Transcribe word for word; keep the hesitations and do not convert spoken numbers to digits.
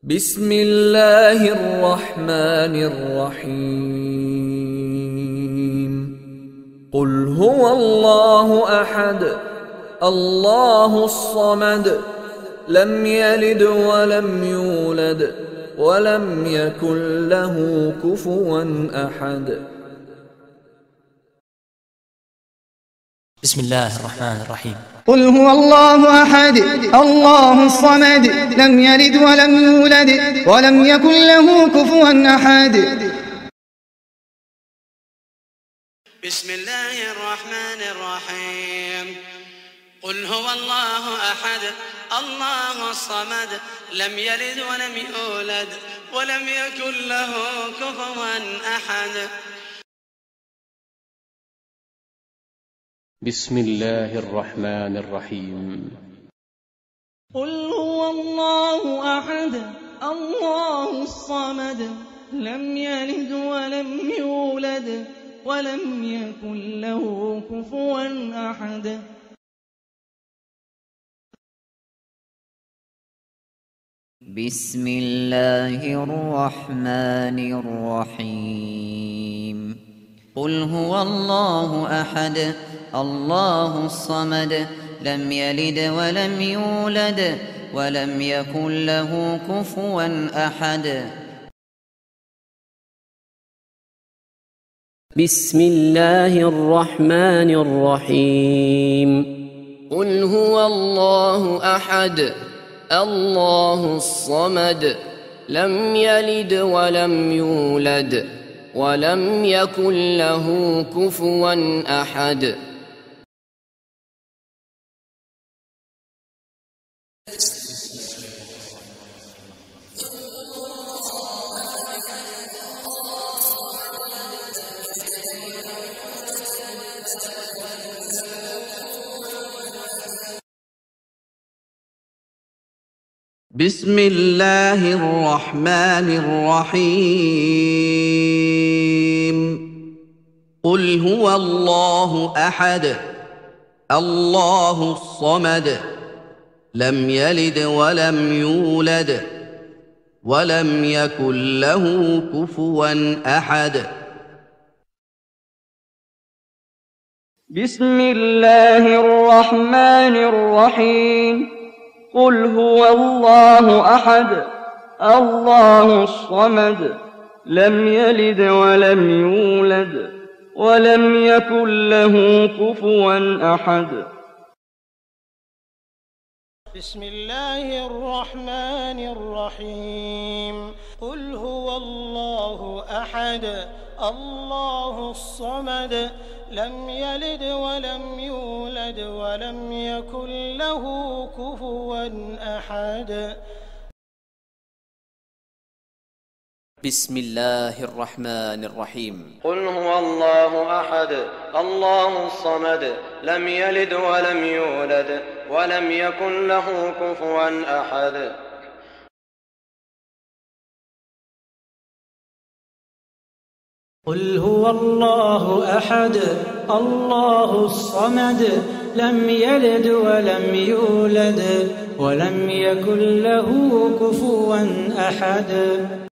بسم الله الرحمن الرحيم. قل هو الله أحد الله الصمد لم يلد ولم يولد ولم يكن له كفوا أحد. بسم الله الرحمن الرحيم. قل هو الله أحد الله الصمد لم يلد ولم يولد ولم يكن له كفوا أحد. بسم الله الرحمن الرحيم. قل هو الله أحد الله الصمد لم يلد ولم يولد ولم يكن له كفوا أحد. بسم الله الرحمن الرحيم. قل هو الله أحد الله الصمد لم يلد ولم يولد ولم يكن له كفوا أحد. بسم الله الرحمن الرحيم. قل هو الله أحد الله الصمد لم يلد ولم يولد ولم يكن له كفوا أحد. بسم الله الرحمن الرحيم. قل هو الله أحد الله الصمد لم يلد ولم يولد ولم يكن له كفوا أحد. بسم الله الرحمن الرحيم. قل هو الله أحد الله الصمد لم يلد ولم يولد ولم يكن له كفوا أحد. بسم الله الرحمن الرحيم. قل هو الله أحد الله الصمد لم يلد ولم يولد ولم يكن له كفوا أحد. بسم الله الرحمن الرحيم. قل هو الله أحد الله الصمد لم يلد ولم يولد ولم يكن له كفوا أحد. بسم الله الرحمن الرحيم. قل هو الله أحد الله الصمد لم يلد ولم يولد ولم يكن له كفوا أحد. قل هو الله أحد الله الصمد لم يلد ولم يولد ولم يكن له كفوا أحد.